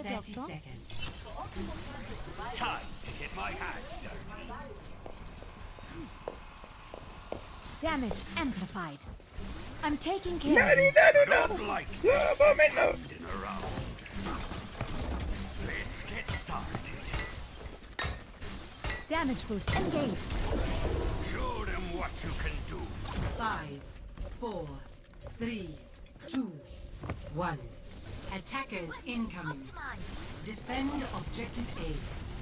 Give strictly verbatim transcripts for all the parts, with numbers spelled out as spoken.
a thirty doctor? seconds. Time to get my hands dirty. Damage amplified. I'm taking care of No, you. no, no, no. Don't like No, this momento. standing around. Let's get started. Damage boost engaged. Show them what you can do. Five, four, three, two, one. Attackers incoming. Defend objective A.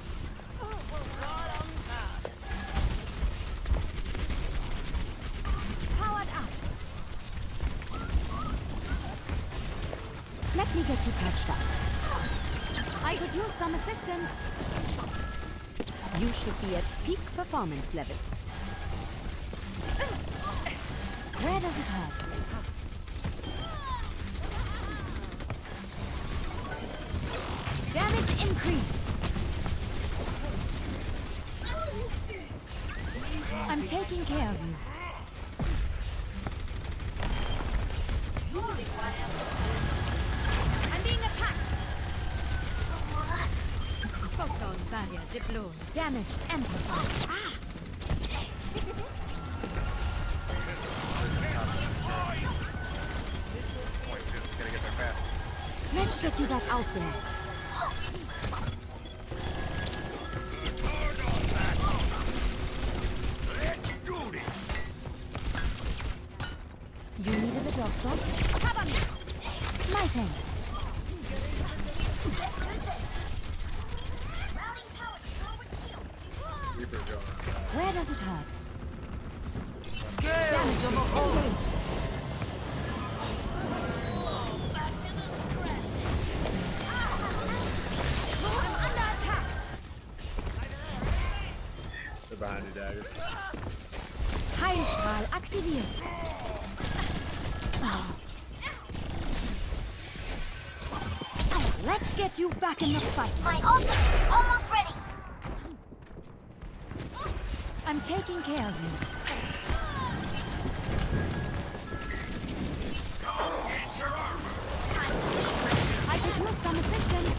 Powered up. Let me get you patched up. I could use some assistance. You should be at peak performance levels. Where does it hurt? Damage increased. I'm taking care of you. I'm being attacked. Photon barrier deployed. Damage amplified. Ah. Gotta get there fast. Let's get you back out there. Let's do this. You needed a doctor? Cover me! My thanks. Reaper going on. Where does it hurt? Damage engaged. I'm under attack. They're behind you, Dagger. Heilstrahl aktiviert. Let's get you back in the fight. My ultimate is almost ready. I'm taking care of you. I could use some assistance.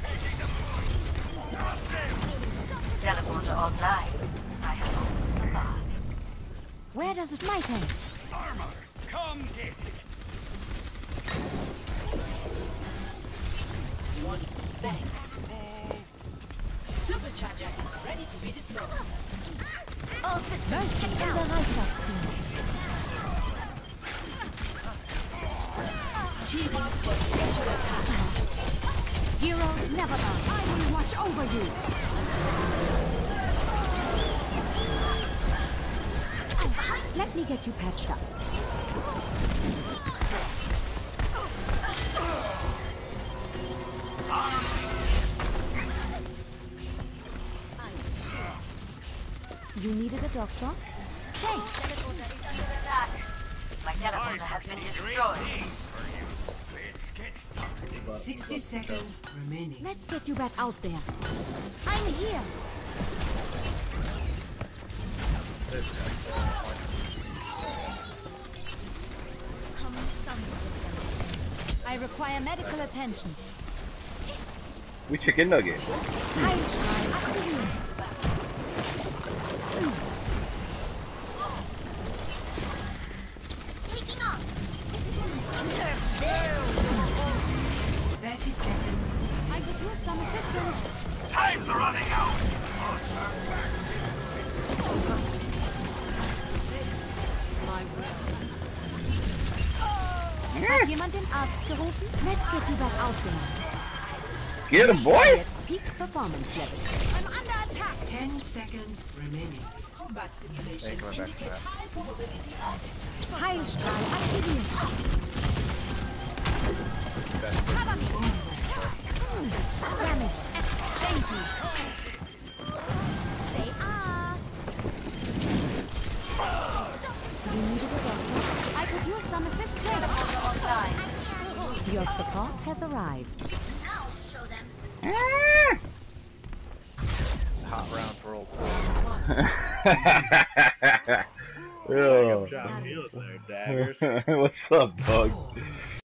Teleporter online. I have opened the bar. Where does it my thanks? Armor, come get it. Thanks. Supercharger is ready to be deployed. All systems in Bereitschaftsdienst. Team up for special attack. Heroes never die. I will watch over you. Let me get you patched up. You needed a doctor? Thanks. Teleporter is under attack. My teleporter has been destroyed. Things for you. Let's get started. sixty seconds remaining. Let's get you back out there. I'm here. I require medical attention. We chicken nugget. Heilstrahl aktiviert. Taking off. thirty seconds. I could use some assistance. Time's running out. Hat jemand den Arzt gerufen? Let's get you back out there. Get him, boy! At peak performance level. I'm under attack. ten seconds remaining. Combat simulation Ain't coming back from that. high probability of Heilstrahl aktiviert. Cover me. Damage. Thank you. Say ah. You needed a doctor? I could use some assistance. Teleporter online. Your support has arrived. I'll show them. It's a hot round for old. Good job healing there, Daggers. What's up, Bug?